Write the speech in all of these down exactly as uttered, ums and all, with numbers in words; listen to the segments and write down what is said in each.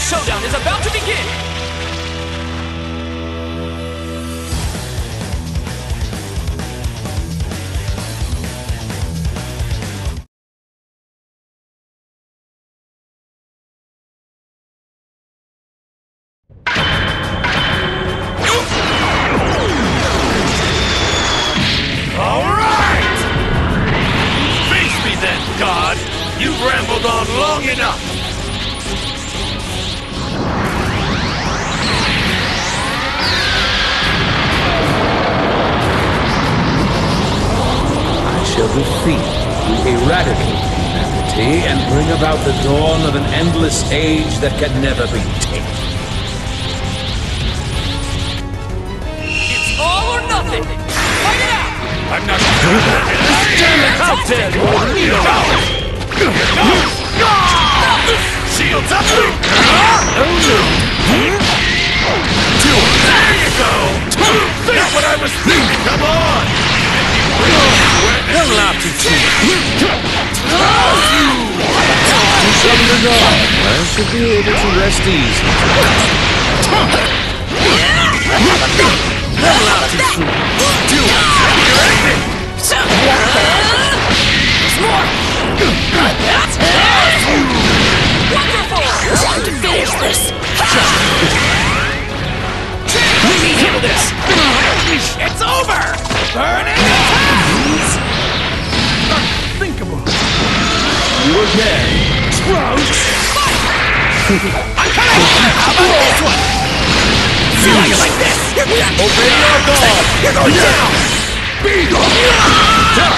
showdown is about to begin! Alright! Face me then, God! You've rambled on long enough! Shall defeat, eradicate humanity, and bring about the dawn of an endless age that can never be tamed. It's all or nothing! Fight it out! I'm not gonna do that! Damn it! How dare you! Here goes! Shields up! Oh no! There you go! That's what I was thinking! Come on! Don't laugh too soon. I should be able to rest easy. Don't laugh too soon. Do it! You're anything! More! Wonderful! Time to finish this! Let me handle this! It's over! Burning hands! Unthinkable! You again. Trunks! I'm coming! How about this one? See how you like this? You're done! Obey your God! You're going down! Be gone!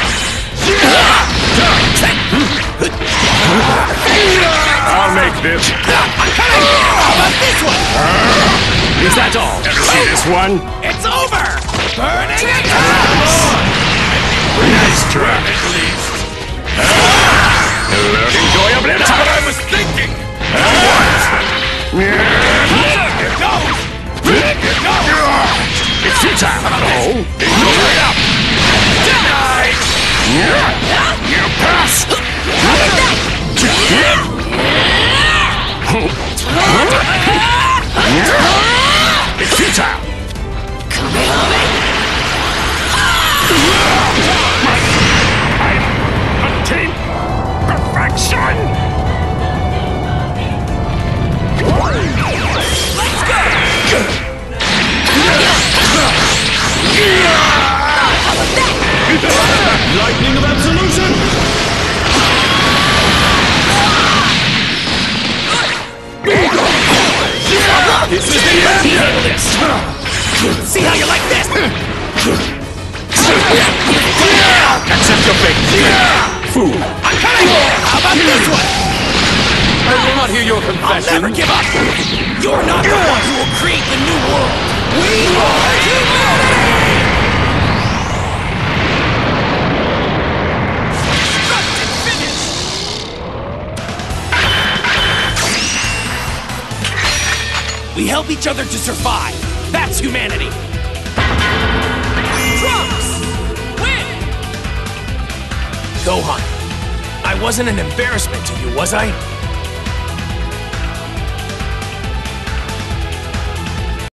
I'll make this. I'm coming! How about this one? Is that all? Ever see this one? It's over! Burning hands! Nice try, at least. Enjoy a bit. That's what I was thinking. What? Here goes. Here goes. It's futile. Oh. Enjoy it up. Denied. You pass. It's futile. Untamed perfection! Let's go! Lightning of absolution! This is the end! Handle this! See how you like this? Accept your fate! Fool! I'm coming! How about this one? I will not hear your I'll confession. never give up! You're not the one who will create the new world! We are humanity! Constructed finish! We help each other to survive! That's humanity! Trunks! Win! Gohan, I wasn't an embarrassment to you, was I?